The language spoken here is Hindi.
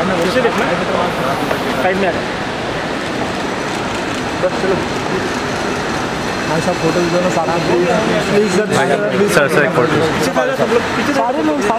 पीछे देखना, साइड में आ जाए बस। चलो भाई साहब फोटो दो ना साथ में प्लीज। सर एक फोटो। पीछे सारे लोग